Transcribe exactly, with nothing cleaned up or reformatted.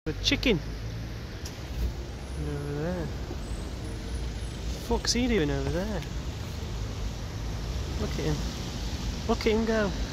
A chicken. And over there. What's he doing over there? Look at him. Look at him go.